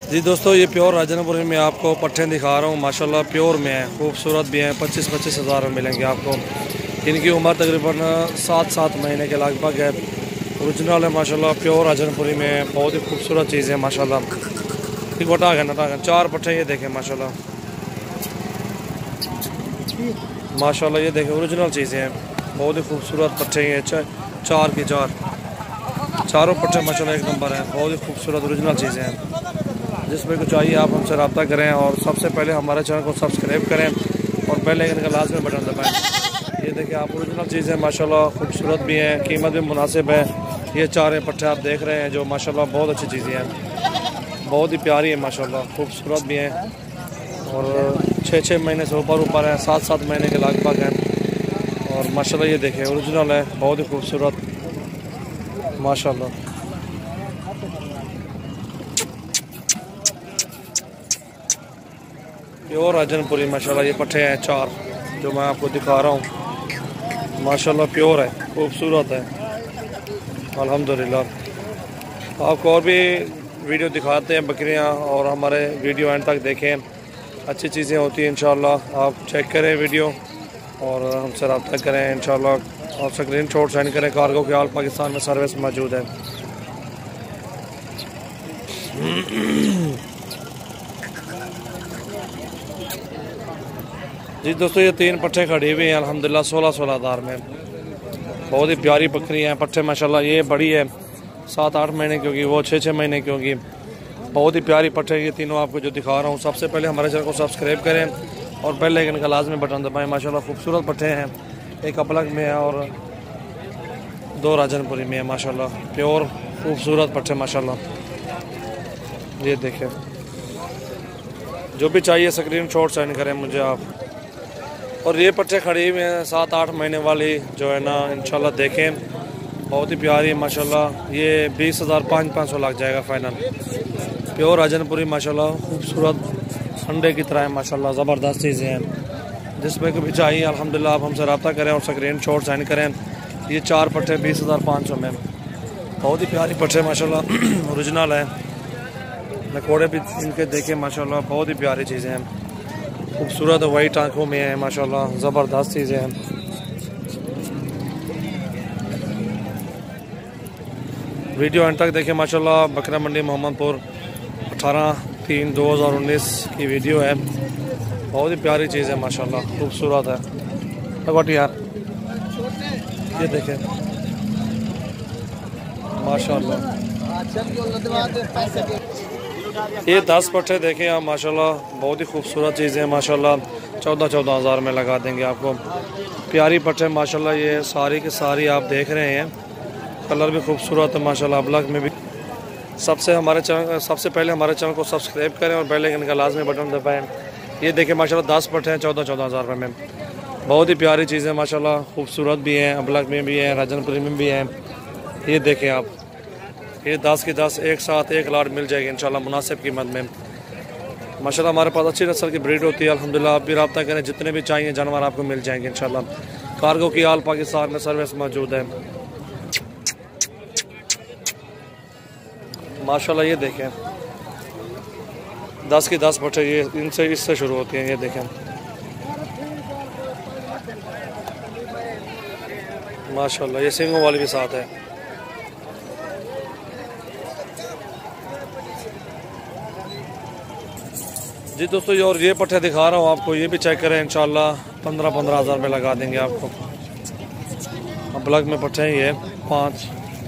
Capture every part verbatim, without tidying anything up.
जी दोस्तों, ये प्योर राजनपुरी में आपको पट्ठे दिखा रहा हूँ। माशाल्लाह प्योर में है, खूबसूरत भी हैं। पच्चीस पच्चीस हज़ार में मिलेंगे आपको। इनकी उम्र तकरीबन सात सात महीने के लगभग है। ओरिजिनल है माशाल्लाह, प्योर राजनपुरी में। बहुत ही खूबसूरत चीज़ है माशाल्लाह। ठीक बटा गया नटा गया चार पट्ठे ये देखें माशाल्लाह। माशाल्लाह ये देखें ओरिजिनल चीज़ें हैं, बहुत ही खूबसूरत पट्ठे हैं। चार के चार चारों पट्ठे माशाल्लाह एक नंबर हैं, बहुत ही खूबसूरत ओरिजिनल चीज़ें हैं। जिसमें कुछ चाहिए आप हमसे रब्ता करें और सबसे पहले हमारे चैनल को सब्सक्राइब करें और बेल आइकन का लाजमी बटन दबाएं। ये देखिए आप ओरिजिनल चीज़ें माशाल्लाह खूबसूरत भी हैं, कीमत भी मुनासिब है। ये चार पट्ठे आप देख रहे हैं जो माशाल्लाह बहुत अच्छी चीज़ें हैं, बहुत ही प्यारी है माशाल्लाह, खूबसूरत भी हैं और छः छः महीने से ऊपर ऊपर हैं, सात सात महीने के लगभग हैं। और माशाल्लाह ये देखें ओरिजिनल है, बहुत ही खूबसूरत माशाल्लाह। प्योर राजनपुरी माशाल्लाह ये पट्ठे हैं चार जो मैं आपको दिखा रहा हूँ। माशाल्लाह प्योर है, खूबसूरत है अल्हम्दुलिल्लाह। आपको और भी वीडियो दिखाते हैं बकरियाँ, और हमारे वीडियो एंड तक देखें, अच्छी चीज़ें होती हैं इंशाल्लाह। आप चेक करें वीडियो और हमसे रब्ता करें इंशाल्लाह, और स्क्रीन शॉट सेंड करें। कार्गो के ऑल पाकिस्तान में सर्विस मौजूद है। जी दोस्तों, ये तीन पट्ठे खड़ी हुई हैं अल्हम्दुलिल्लाह सोलह सोलह हज़ार में। बहुत ही प्यारी बकरी हैं पट्ठे माशाल्लाह। ये बड़ी है सात आठ महीने की होगी, वो छः छः महीने की होगी। बहुत ही प्यारी पट्ठे ये तीनों आपको जो दिखा रहा हूँ। सबसे पहले हमारे चैनल को सब्सक्राइब करें और बेल आइकन का लाजमी बटन दबाएं। माशाल्लाह खूबसूरत पट्ठे हैं, एक अपलक में है और दो राजनपुरी में है माशाल्लाह। प्योर खूबसूरत पट्ठे माशाल्लाह। ये देखें, जो भी चाहिए स्क्रीन शॉट सेंड करें मुझे आप। और ये पट्ठे खड़ी हुई हैं सात आठ महीने वाली जो है ना, इंशाल्लाह देखें बहुत ही प्यारी माशाल्लाह। ये बीस हज़ार पाँच पाँच सौ लग जाएगा फाइनल। प्योर राजनपुरी माशाल्लाह, खूबसूरत अंडे की तरह है माशाल्लाह, ज़बरदस्त चीज़ें हैं। जिसमें कभी चाहिए अल्हम्दुलिल्लाह आप हमसे रब्ता करें और स्क्रीन शॉट सेंड करें। ये चार पट्ठे बीस हज़ार पाँच सौ में, बहुत ही प्यारी पट्ठे माशाल्लाह, ओरिजिनल है। नकोड़े भी इनके देखें माशाल्लाह, बहुत ही प्यारी चीज़ें हैं, खूबसूरत वाइट आंखों में है माशाल्लाह, ज़बरदस्त चीज़ें हैं। वीडियो अंत तक देखें माशाल्लाह। बकरा मंडी मोहम्मदपुर अठारह तीन दो हज़ार उन्नीस की वीडियो है। बहुत ही प्यारी चीज़ है माशाल्लाह, खूबसूरत है। लगवाटी यार ये देखें माशाल्लाह। ये दस पट्ठे देखें आप माशाल्लाह, बहुत ही खूबसूरत चीज़ें हैं माशाल्लाह। चौदह चौदह हज़ार में लगा देंगे आपको। प्यारी पट्ठे माशाल्लाह, ये सारी की सारी आप देख रहे हैं। कलर भी खूबसूरत है माशाल्लाह, ब्लैक में भी। सबसे हमारे चैनल सबसे पहले हमारे चैनल को सब्सक्राइब करें और बेल आइकन का लाजमी बटन दबाएं। ये देखें माशाल्लाह दस पट्ठे हैं चौदह चौदह हज़ार रुपये में। बहुत ही प्यारी चीज़ें माशाल्लाह, खूबसूरत भी हैं, ब्लैक में भी हैं, राजनपुरी में भी हैं। ये देखें आप, ये दस की दस एक साथ एक लाट मिल जाएगी इंशाल्लाह मुनासिब कीमत में माशाल्लाह। हमारे पास अच्छी नस्ल की ब्रीड होती है अल्हम्दुलिल्लाह। आप भी रब्ता करें, जितने भी चाहिए जानवर आपको मिल जाएंगे इंशाल्लाह। कार्गो की ऑल पाकिस्तान में सर्विस मौजूद है माशाल्लाह। ये देखें दस की दस पट्ठे, ये इनसे इससे शुरू होती हैं। ये देखें माशाल्लाह, ये सिंगों वाली भी साथ है। जी दोस्तों, ये और ये पट्ठे दिखा रहा हूँ आपको, ये भी चेक करें इंशाल्लाह। पंद्रह पंद्रह हज़ार में लगा देंगे आपको। अब ब्लैक में पट्ठे हैं ये पाँच।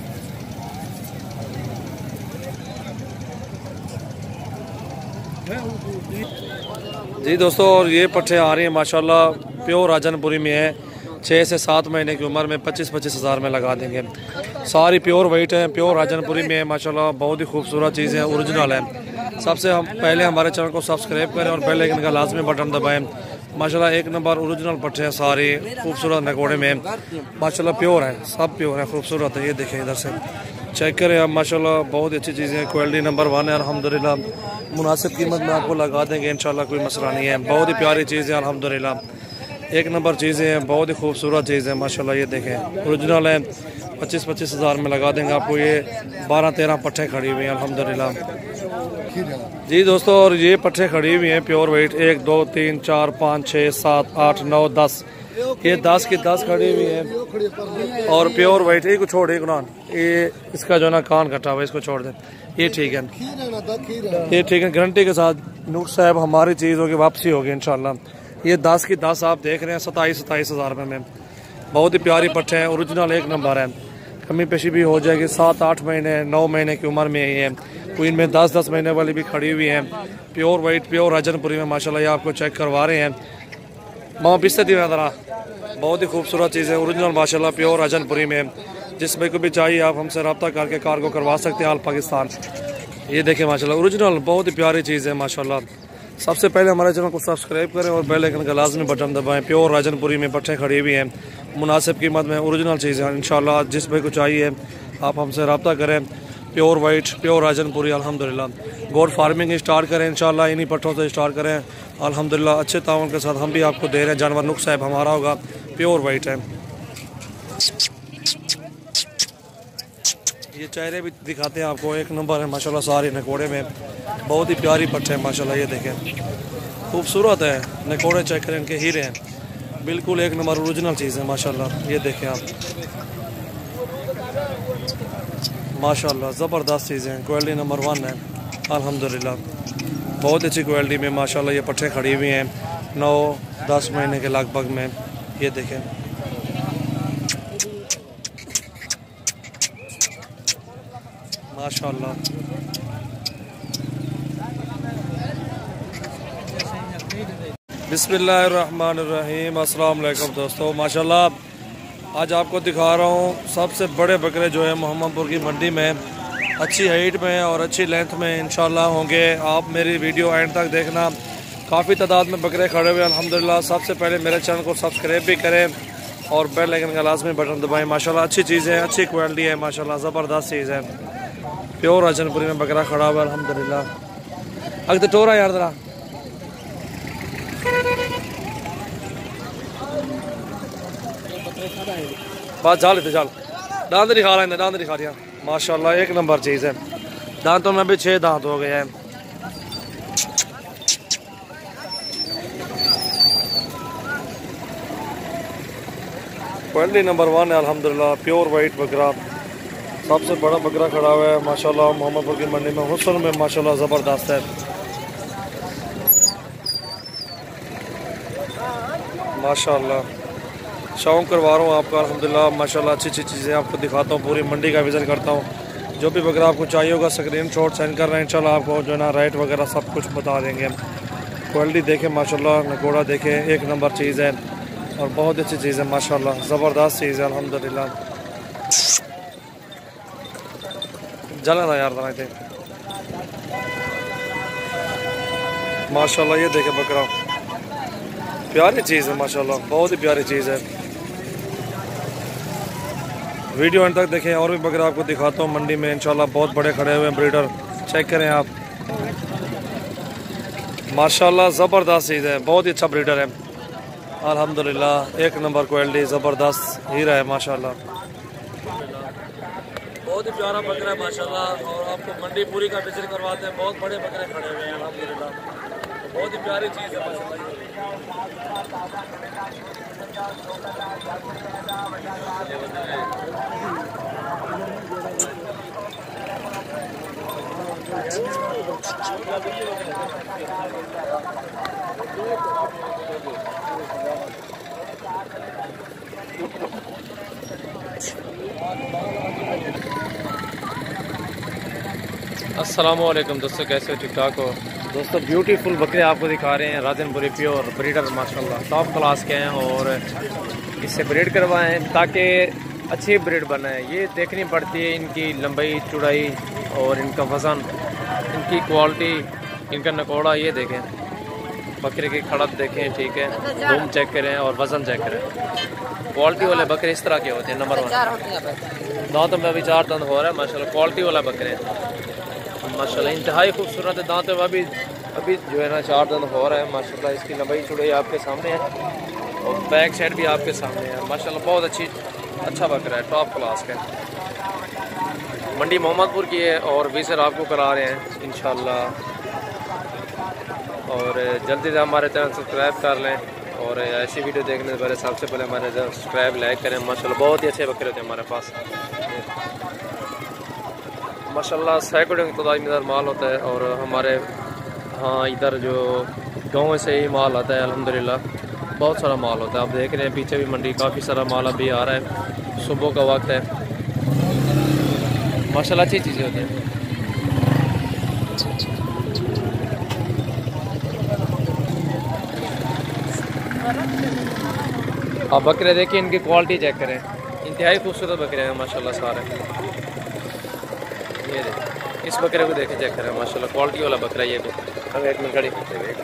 जी दोस्तों, और ये पट्ठे आ रही हैं माशाल्लाह, प्योर राजनपुरी में है। छः से सात महीने की उम्र में पच्चीस पच्चीस हज़ार में लगा देंगे। सारी प्योर वाइट है, प्योर राजनपुरी में है माशाल्लाह। बहुत ही खूबसूरत चीज़ें, ओरिजिनल है। सबसे हम पहले हमारे चैनल को सब्सक्राइब करें और बेल आइकन का लाजमी बटन दबाएं। माशाल्लाह एक नंबर ओरिजिनल पट्ठे हैं सारे, खूबसूरत नकोड़े में माशाल्लाह, प्योर है, सब प्योर है, खूबसूरत है। ये देखें इधर से चेक करें आप माशाल्लाह, बहुत अच्छी चीज़ें हैं, क्वालिटी नंबर वन है अल्हम्दुलिल्लाह। मुनासिब कीमत में आपको लगा देंगे इंशाल्लाह, कोई मसला नहीं है। बहुत ही प्यारी चीज़ है अल्हम्दुलिल्लाह, एक नंबर चीज़ें हैं, बहुत ही खूबसूरत चीज़ है माशाल्लाह। ये देखें ओरिजिनल है, पच्चीस पच्चीस हज़ार में लगा देंगे आपको। ये बारह तेरह पट्ठे खड़ी हुई हैं अल्हम्दुलिल्लाह जी दोस्तों। और ये पट्ठे खड़ी हुई हैं प्योर वेट, एक दो तीन चार पाँच छः सात आठ नौ दस, ये दस की दस खड़ी हुई है और प्योर वेट। ये को छोड़ एक ना, ये इसका जो ना कान कटा हुआ है, इसको छोड़ दे, ये ठीक है, ये ठीक है। गारंटी के साथ नूर साहब हमारी चीज़ होगी, वापसी होगी इंशाल्लाह। ये दस की दस आप देख रहे हैं सताईस सताईस हज़ार रुपये में। बहुत ही प्यारी पट्टे हैं, ओरिजिनल एक नंबर है। कमी पेशी भी हो जाएगी। सात आठ महीने नौ महीने की उम्र में ये है। कोई इनमें दस दस महीने वाली भी खड़ी हुई हैं। प्योर वाइट प्योर राजनपुरी में माशाल्लाह ये आपको चेक करवा रहे हैं। माँ पिस्ते दी ज़रा, बहुत ही खूबसूरत चीज़ है, ओरिजिनल माशाल्लाह प्योर राजनपुरी में। जिसमें को भी चाहिए आप हमसे रब्ता करके कार्गो करवा सकते हैं ऑल पाकिस्तान। ये देखें माशाल्लाह ओरिजिनल बहुत ही प्यारी चीज़ है माशाल्लाह। सबसे पहले हमारे चैनल को सब्सक्राइब करें और बेल आइकन का लाजमी बटन दबाएं। प्योर राजनपुरी में पट्टे खड़ी हुई हैं, मुनासिब कीमत में ओरिजिनल चीज़ है इंशाल्लाह। जिस भाई को चाहिए आप हमसे रब्ता करें। प्योर वाइट प्योर राजनपुरी अल्हम्दुलिल्लाह। गोट फार्मिंग स्टार्ट करें इंशाल्लाह, इन्हीं पट्टों से स्टार्ट करें अल्हम्दुलिल्लाह। अच्छे ताउन के साथ हम भी आपको दे रहे हैं। जानवर नुक साहब हमारा होगा, प्योर वाइट है। ये चेहरे भी दिखाते हैं आपको, एक नंबर है माशाल्लाह। सारे नकोड़े में बहुत ही प्यारी पट्टे हैं माशाल्लाह। ये देखें खूबसूरत है, नकोड़े चेक करें, इनके हीरे हैं, बिल्कुल एक नंबर ओरिजिनल चीज़ है माशाल्लाह। ये देखें आप माशाल्लाह ज़बरदस्त चीज़ें हैं, क्वालिटी नंबर वन है अल्हम्दुलिल्लाह। बहुत अच्छी क्वालिटी में माशाल्लाह ये पट्टे खड़ी हुई हैं, नौ दस महीने के लगभग में। ये देखें माशाल्लाह। बिस्मिल्लाहिर्रहमानिर्रहीम। अस्सलाम वालेकुम दोस्तों, माशाल्लाह आज आपको दिखा रहा हूँ सबसे बड़े बकरे जो है मोहम्मदपुर की मंडी में, अच्छी हाइट में और अच्छी लेंथ में इंशाल्लाह होंगे। आप मेरी वीडियो एंड तक देखना। काफ़ी तादाद में बकरे खड़े हुए अल्हम्दुलिल्लाह। सबसे पहले मेरे चैनल को सब्सक्राइब भी करें और बेल आइकन का लाजमी बटन दबाएं। माशाल्लाह अच्छी चीज़ है, अच्छी क्वालिटी है माशाल्लाह, ज़बरदस्त चीज़ है। प्योर राजनपुरी में बकरा खड़ा हुआ अल्हम्दुलिल्लाह। अगर तो टोरा यार जरा बात जा लेते जाल दांत दिखा रहा है, दांत दिखा दिया माशाल्लाह एक नंबर चीज़ है। दांतों में भी छः दांत हो गए हैं। क्वालिटी नंबर वन है अल्हम्दुलिल्लाह। प्योर वाइट बकरा, सबसे बड़ा बकरा खड़ा हुआ है माशाल्लाह मोहम्मदपुर की मंडी में। हुस्न में माशाल्लाह ज़बरदस्त है माशाल्लाह। शौक करवा रहा हूँ आपका अल्हम्दुलिल्लाह माशाल्लाह। अच्छी अच्छी चीज़ें आपको दिखाता हूँ, पूरी मंडी का विज़िट करता हूँ। जो भी बकरा आपको चाहिए होगा स्क्रीन शॉट सेंड कर रहे हैं इंशाल्लाह। आपको जो है ना रेट वगैरह सब कुछ बता देंगे। क्वालिटी देखें माशाल्लाह, नकोड़ा देखें, एक नंबर चीज़ है और बहुत अच्छी चीज़ है माशाल्लाह, ज़बरदस्त चीज़ है अल्हम्दुलिल्लाह। जला था यार थे माशाल्लाह। ये देखें बकरा, प्यारी चीज़ है माशाल्लाह, बहुत ही प्यारी चीज़ है। वीडियो अंत तक देखें और भी बकरा आपको दिखाता हूँ मंडी में इंशाल्लाह। बहुत बड़े खड़े हुए हैं ब्रीडर, चेक करें आप माशाल्लाह, ज़बरदस्त चीज़ है, बहुत ही अच्छा ब्रीडर है अल्हम्दुलिल्लाह। एक नंबर क्वालिटी, ज़बरदस्त हीरा है माशाल्लाह। बहुत ही प्यारा बकरा है माशाल्लाह। और आपको मंडी पूरी का विजिट करवाते हैं। बहुत बड़े बकरे खड़े हुए हैं अल्हम्दुलिल्लाह, बहुत ही प्यारी चीज़ है माशाल्लाह। अस्सलाम वालेकुम दोस्तों, कैसे हो? ठीक ठाक हो दोस्तों? ब्यूटीफुल बकरे आपको दिखा रहे हैं, राजनपुरी प्योर ब्रीडर माशाल्लाह टॉप क्लास के हैं और इससे ब्रीड करवाएं ताकि अच्छी ब्रीड बने। ये देखनी पड़ती है इनकी लंबाई चौड़ाई और इनका वज़न, इनकी क्वालिटी, इनका नकोड़ा। ये देखें बकरे की खड़क देखें, ठीक है, धूम चेक करें और वज़न चेक करें। क्वालिटी वाले बकरे इस तरह के होते हैं, नंबर वन। दांतों में अभी चार दांत हो रहा है माशाल्लाह, क्वालिटी वाला बकरे माशाल्लाह, इंतहाई खूबसूरत है। दांतों में अभी अभी जो है ना चार दांत हो रहा है माशाल्लाह। इसकी लंबाई चौड़ाई आपके सामने है और बैक साइड भी आपके सामने है माशाल्लाह। बहुत अच्छी अच्छा बकरा है, टॉप क्लास का। मंडी मोहम्मदपुर की है और विजिट आपको करा रहे हैं इंशाल्लाह। और जल्दी से हमारे चैनल सब्सक्राइब कर लें और ऐसी वीडियो देखने से पहले सबसे पहले हमारे चैनल सब्सक्राइब लाइक करें। माशाल्लाह बहुत ही अच्छे बकरे होते हैं हमारे पास माशाल्लाह। सैकड़ों की तादाद में माल होता है और हमारे हाँ इधर जो गाँव से ही माल आता है अल्हम्दुलिल्लाह, बहुत सारा माल होता है। आप देख रहे हैं पीछे भी मंडी काफ़ी सारा माल अभी आ रहा है, सुबह का वक्त है माशाल्लाह, अच्छी चीज़ें होती हैं। आप बकरे देखिए, इनकी क्वालिटी चेक करें, इंतहाई खूबसूरत बकरे हैं माशाल्लाह सारे। ये देखिए, इस बकरे को देखें, चेक करें माशाल्लाह, क्वालिटी वाला बकरा ये भी। हम एक मिनट खड़ी,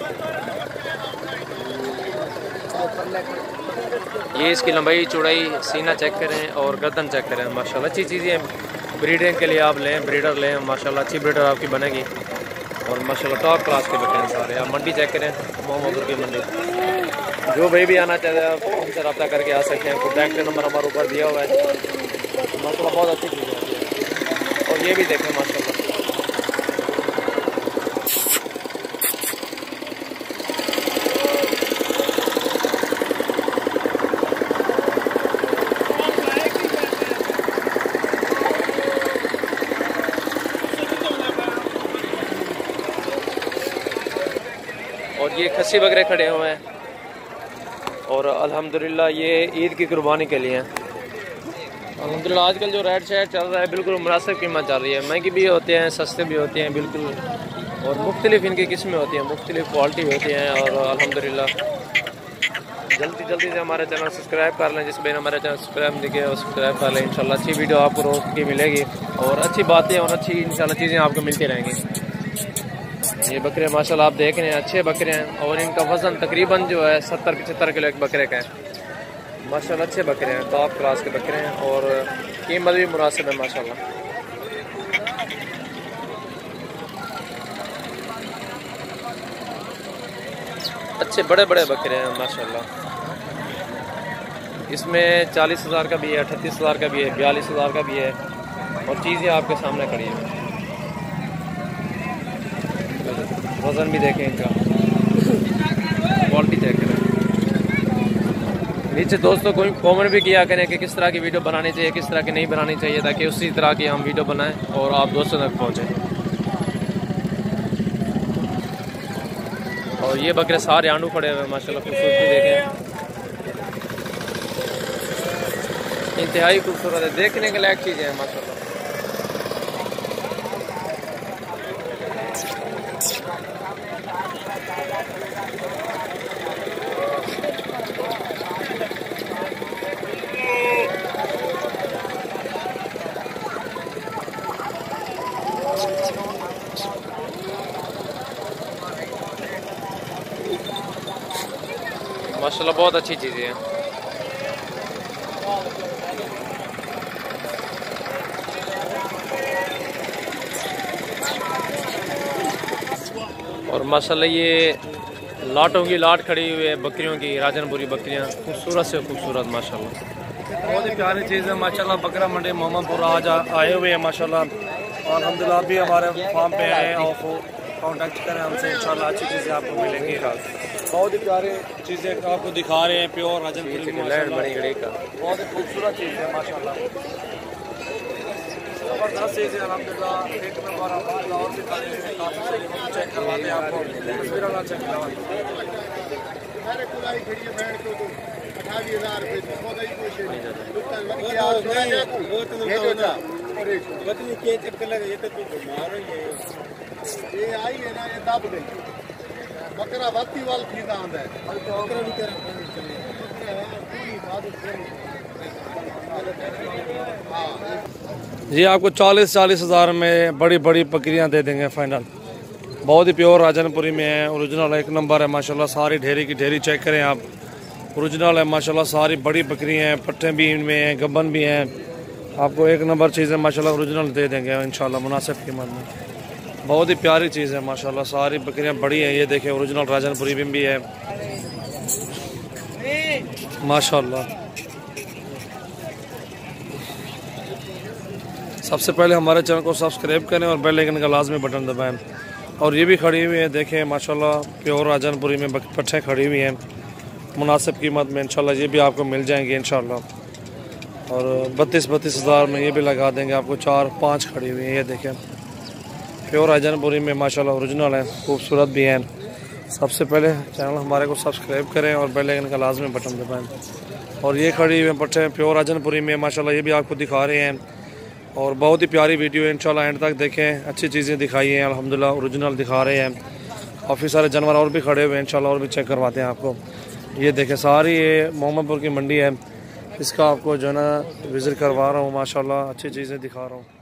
ये इसकी लंबाई चौड़ाई सीना चेक करें और गर्दन चेक करें माशाल्लाह, अच्छी चीज़ें ब्रीडिंग के लिए आप लें, ब्रीडर लें माशाल्लाह, अच्छी ब्रीडर आपकी बनेगी और माशाल्लाह टॉप क्लास के बकरे हैं सारे। आप मंडी चेक करें, मोहम्मदपुर की मंडी। जो भाई भी आना चाहते हैं आप हमसे रब्ता करके आ सकते हैं। कॉन्टैक्ट नंबर हमारे ऊपर दिया हुआ है माशाल्लाह, बहुत अच्छी चीज़ होती है। और ये भी देखें माशाल्लाह, और ये खस्सी बकरे खड़े हुए हैं और अल्हम्दुलिल्लाह ये ईद की कुर्बानी के लिए हैं अल्हम्दुलिल्लाह। आजकल जो रेट शेट चल रहा है बिल्कुल मुनासिब कीमत चल रही है, महंगी भी होते हैं, सस्ते भी होते हैं बिल्कुल, और मुख्तलिफ इनकी किस्में होती हैं, मुख्तलिफ क्वालिटी होती हैं। और अल्हम्दुलिल्लाह जल्दी जल्दी से हमारे चैनल सब्सक्राइब कर लें, जिस भी हमारे चैनल सब्सक्राइब नहीं किया सब्सक्राइब कर लें। इंशाल्लाह अच्छी वीडियो आपको रोज़ की मिलेगी और अच्छी बातें और अच्छी इंशाल्लाह चीज़ें आपको मिलती रहेंगी। ये बकरे माशाल्लाह आप देख रहे हैं, अच्छे बकरे हैं और इनका वज़न तकरीबन जो है सत्तर पचहत्तर किलो एक बकरे का है माशाल्लाह। अच्छे बकरे हैं, टॉप क्लास के बकरे हैं और कीमत भी मुनासिब है माशाल्लाह। अच्छे बड़े बड़े बकरे हैं माशाल्लाह। इसमें चालीस हज़ार का भी है, अठतीस हज़ार का भी है, बयालीस हज़ार का भी है और चीज़ें आपके सामने खड़ी हैं। वज़न भी देखें इनका, क्वालिटी चेक करें। नीचे दोस्तों कोई कमेंट भी किया करें कि किस तरह की वीडियो बनानी चाहिए, किस तरह की नहीं बनानी चाहिए, ताकि उसी तरह की हम वीडियो बनाएं और आप दोस्तों तक पहुँचें। और ये बकरे सारे आंडू खड़े हुए माशाल्लाह, खूबसूरती देखें, इंतहाई खूबसूरत है, देखने के लायक चीज़ें हैं माशाल्लाह। माशाल्लाह बहुत अच्छी चीज़ें हैं। और माशाल्लाह ये लाटों की लाट खड़ी हुई है बकरियों की, राजनपुरी बकरियां, खूबसूरत से खूबसूरत माशाल्लाह, बहुत ही प्यारी चीज़ है माशाल्लाह। बकरा मंडी मोहम्मदपुर आज आए हुए हैं माशाल्लाह, और अल्हम्दुलिल्लाह भी हमारे फार्म पे आए हैं और कॉन्टैक्ट करें हमसे, इंशाल्लाह अच्छी चीज़ें आपको मिलेंगी। बहुत ही प्यारी चीज़ें आपको दिखा रहे हैं, प्योर राजनपुरी का, बहुत ही खूबसूरत चीज़ है माशाल्लाह, जबरदस्त चीज़ है अल्हम्दुलिल्लाह। एक नंबर और भी चेक करवाते हैं आपको, तस्वीर वाला चेक करवाते ये आई है ना, ये दब गई बकरा वाती वाल खींचा आंदा है। जी आपको चालीस चालीस हज़ार में बड़ी बड़ी बकरियां दे देंगे फाइनल, बहुत ही प्योर राजनपुरी में है, ओरिजिनल एक नंबर है माशाल्लाह। सारी ढेरी की ढेरी चेक करें आप, ओरिजिनल है माशाल्लाह। सारी बड़ी बकरियां हैं, पट्टे भी इनमें हैं, गब्बन भी हैं, आपको एक नंबर चीज़ है माशाल्लाह, ओरिजिनल दे देंगे इंशाल्लाह मुनासिब कीमत में। बहुत ही प्यारी चीज़ है माशाल्लाह, सारी बकरियां बड़ी हैं। ये देखें ओरिजिनल राजनपुरी भी है माशाल्लाह। सबसे पहले हमारे चैनल को सब्सक्राइब करें और बेल आइकन का लाजमी बटन दबाएं। और ये भी खड़ी हुई है, देखें माशाल्लाह प्योर राजनपुरी में पट्ठें खड़ी हुई हैं मुनासिब कीमत में। इंशाल्लाह ये भी आपको मिल जाएंगे इंशाल्लाह। और बत्तीस बत्तीस हज़ार में ये भी लगा देंगे आपको। चार पाँच खड़ी हुई है, ये देखें प्योर राजनपुरी में माशाल्लाह ओरिजिनल है, खूबसूरत भी हैं। सबसे पहले चैनल हमारे को सब्सक्राइब करें और बेल आइकन का लाजमी बटन दबाएं। और ये खड़ी हुई पट्ठे प्योर राजनपुरी में माशाल्लाह, ये भी आपको दिखा रहे हैं। और बहुत ही प्यारी वीडियो है, इंशाल्लाह एंड तक देखें। अच्छी चीज़ें दिखाई हैं अल्हम्दुलिल्लाह, ओरिजिनल दिखा रहे हैं। काफ़ी सारे जानवर और भी खड़े हुए हैं, इंशाल्लाह और भी चेक करवाते हैं आपको। ये देखें सारी ये मोहम्मदपुर की मंडी है, इसका आपको जो है ना विज़िट करवा रहा हूँ। माशाल्लाह अच्छी चीज़ें दिखा रहा हूँ।